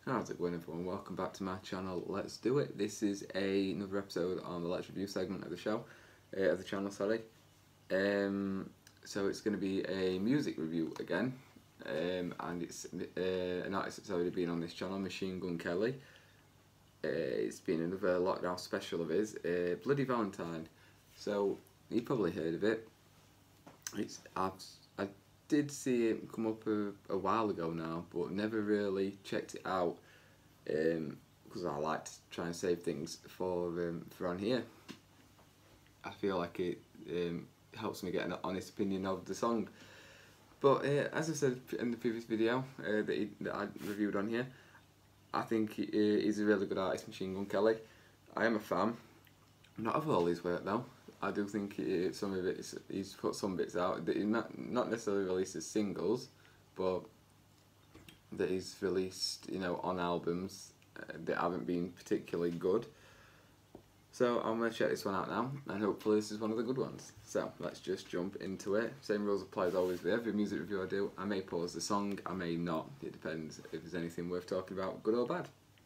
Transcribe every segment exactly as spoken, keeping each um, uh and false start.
How's it going, everyone? Welcome back to my channel. Let's do it. This is a, another episode on the Let's Review segment of the show, uh, of the channel, sorry. Um, so it's going to be a music review again, um, and it's uh, an artist that's already been on this channel, Machine Gun Kelly. Uh, it's been another lockdown special of his, uh, Bloody Valentine. So you probably heard of it. It's I've, I did see it come up a, a while ago now, but never really checked it out because um, I like to try and save things for um, for on here. I feel like it um, helps me get an honest opinion of the song. But uh, as I said in the previous video uh, that, he, that I reviewed on here, I think he, uh, he's a really good artist, Machine Gun Kelly. I am a fan, not of all his work though. I do think it, some of it, he's put some bits out that he's not, not necessarily released as singles, but that he's released, you know, on albums uh, that haven't been particularly good. So I'm going to check this one out now, and hopefully this is one of the good ones. So let's just jump into it. Same rules apply as always with every music review I do. I may pause the song, I may not. It depends if there's anything worth talking about, good or bad.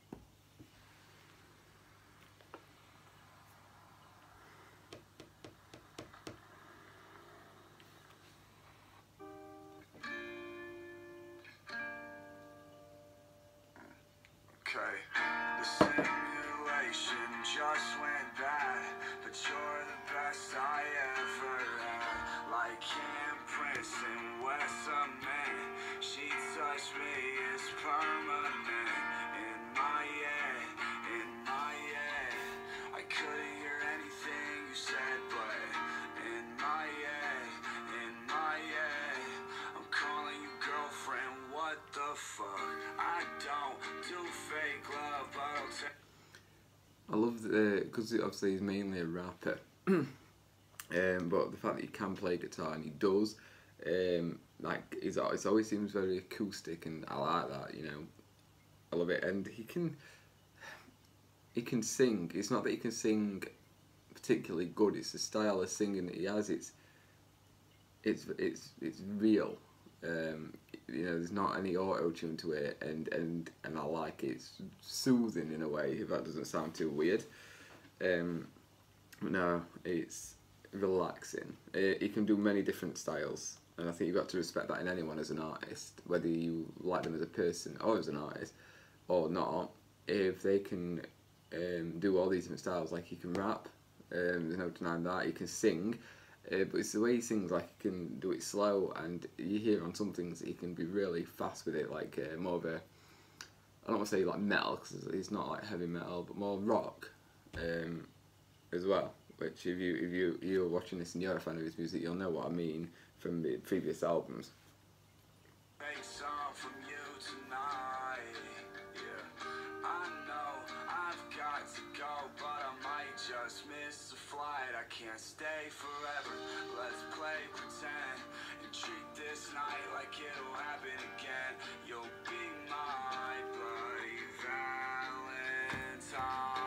Okay, the simulation just went bad, but you're the best I ever had. Like handprints in West man, she touched me, it's permanent. In my head, in my head, I couldn't hear anything you said, but in my head, in my head, I'm calling you girlfriend, what the fuck? I don't do fake love, but I'll take. I love the, because obviously he's mainly a rapper, um, but the fact that he can play guitar, and he does, um, like, it's, it always seems very acoustic, and I like that, you know, I love it, and he can, he can sing. It's not that he can sing particularly good, it's the style of singing that he has, it's, it's, it's, it's real. Um, you know, there's not any auto-tune to it, and, and, and I like it. It's soothing in a way, if that doesn't sound too weird. Um, but no, it's relaxing. It, you can do many different styles, and I think you've got to respect that in anyone as an artist, whether you like them as a person or as an artist or not. If they can um, do all these different styles, like he can rap, um, there's no denying that, he can sing. Uh, but it's the way he sings, like he can do it slow, and you hear on some things he can be really fast with it, like uh, more of a, I don't want to say like metal, because it's not like heavy metal, but more rock um, as well, which if, you, if you, you're watching this and you're a fan of his music, you'll know what I mean from the previous albums. Make some from you tonight. Yeah, I know I've got to go, but I might just miss the flight. I can't stay forever. Let's play pretend and treat this night like it'll happen again. You'll be my bloody Valentine.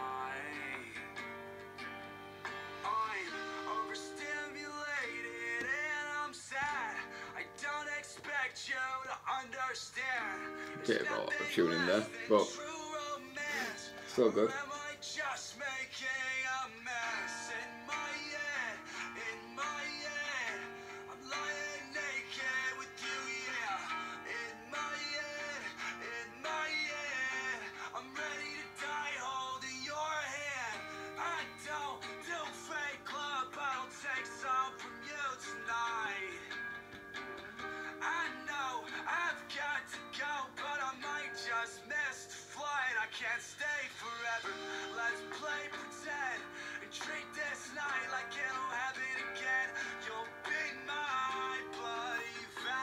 I'm overstimulated and I'm sad. I don't expect you to understand. Bit of auto tune in there, but so good. Am I just making a mess in my head? In my head, I'm lying naked with you, yeah. In my head, in my head, I'm ready to die holding your hand. I don't do fake love, but I'll take some from you tonight. I know I've got to go, but I might just miss the flight. I can't stay forever. Let's play pretend and treat this night like it'll happen again. You'll be my bloody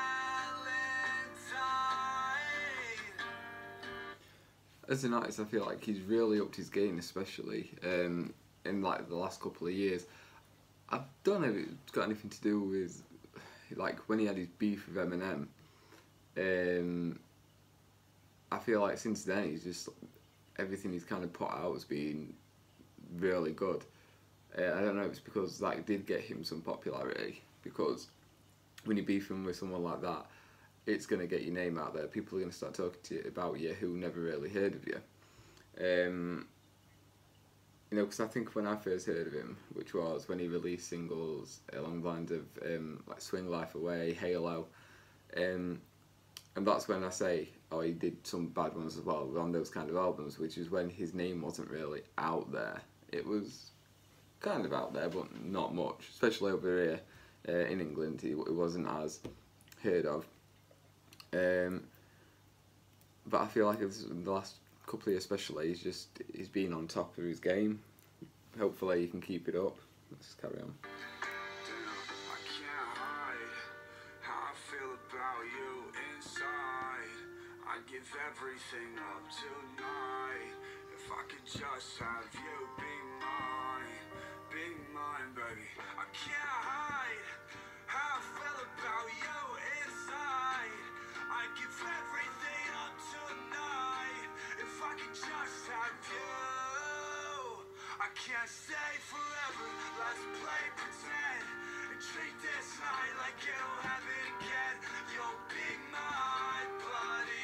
Valentine. As an artist, I feel like he's really upped his game, especially um, in like the last couple of years. I don't know if it's got anything to do with like when he had his beef with Eminem. Um, I feel like since then he's just, everything he's kind of put out has been really good. Uh, I don't know if it's because that did get him some popularity, because when you're beefing with someone like that, it's going to get your name out there. People are going to start talking to you about you who never really heard of you. Um, you know, because I think when I first heard of him, which was when he released singles along the lines of um, like Swing Life Away, Halo, um, and that's when I say, oh, he did some bad ones as well on those kind of albums, which is when his name wasn't really out there. It was kind of out there, but not much, especially over here uh, in England. It, it wasn't as heard of. Um, but I feel like it's the last couple of years especially, he's just he's been on top of his game. Hopefully he can keep it up. Let's just carry on. I can't hide how I feel about you inside. I'd give everything up tonight if I could just have you be mine, be mine, baby. I can't hide how I feel about you inside. I'd give everything up tonight if I could just have you. I can't stay forever, let's play pretend and treat this night like it'll happen again. You'll be my bloody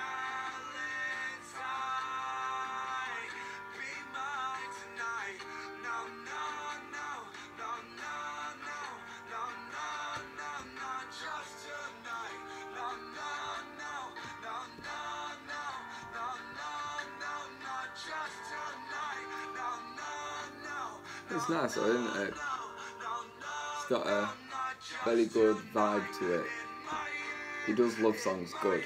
Valentine. Be mine tonight. No, no, no, no, no, no, no, no, no, not just tonight. No, no, no, no, no, no, no, no, no, not just tonight. No, no, no. It's nice though, isn't it? It's got a very good vibe to it. He does love songs good.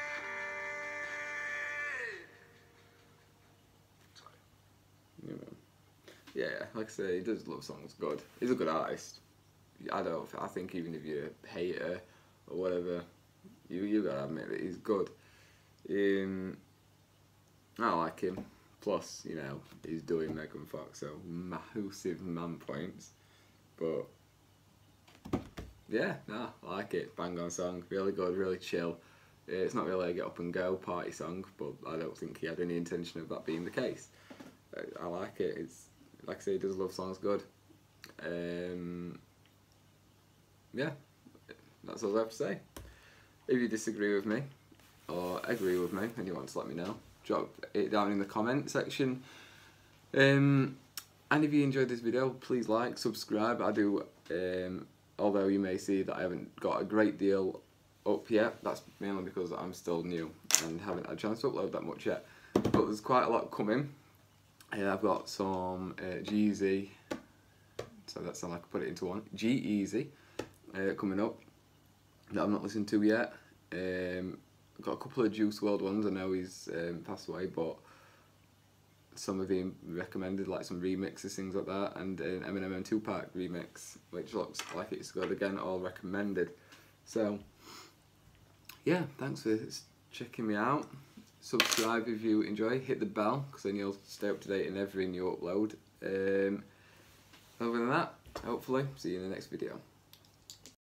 You know. Yeah, like I say, he does love songs good. He's a good artist. I don't. I think even if you're a hater or whatever, you you gotta admit that he's good. Um, I like him. Plus, you know, he's doing Megan Fox, so massive man points. But yeah, no, I like it. Bang on song, really good, really chill. It's not really a get up and go party song, but I don't think he had any intention of that being the case. I, I like it. It's like I say, he does love songs good. Um, yeah, that's all I have to say. If you disagree with me or agree with me and you want to let me know, drop it down in the comment section. Um, and if you enjoyed this video, please like, subscribe. I do, um, although you may see that I haven't got a great deal up yet, that's mainly because I'm still new and haven't had a chance to upload that much yet. But there's quite a lot coming. Uh, I've got some uh, G-Eazy, so that sounds like I put it into one, G-Eazy uh, coming up that I've not listened to yet. Um, I've got a couple of Juice world ones. I know he's um, passed away, but some of him recommended, like some remixes, things like that, and an Eminem and Tupac remix, which looks like it's good again, all recommended. So, yeah, thanks for checking me out. Subscribe if you enjoy, hit the bell, because then you'll stay up to date in every new upload. Um, other than that, hopefully, see you in the next video.